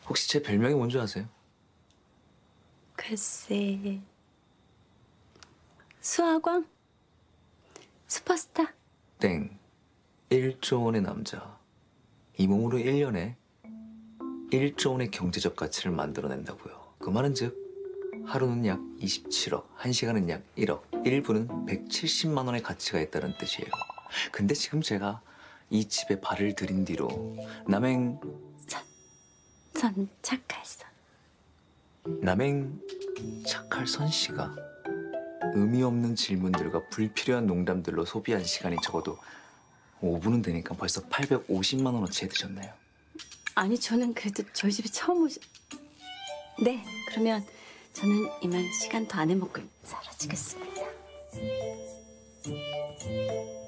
혹시 제 별명이 뭔지 아세요? 글쎄... 수아광? 슈퍼스타? 땡. 1조 원의 남자. 이 몸으로 1년에 1조 원의 경제적 가치를 만들어낸다고요. 그 말은 즉 하루는 약 27억, 1시간은 약 1억, 1분은 170만 원의 가치가 있다는 뜻이에요. 근데 지금 제가 이 집에 발을 들인 뒤로 남행 착할선. 남행 착할 선 씨가 의미 없는 질문들과 불필요한 농담들로 소비한 시간이 적어도 5분은 되니까 벌써 850만 원어치 드셨네요. 아니, 저는 그래도 저희 집에 처음 네, 그러면 저는 이만 시간 더 안 해먹고 사라지겠습니다.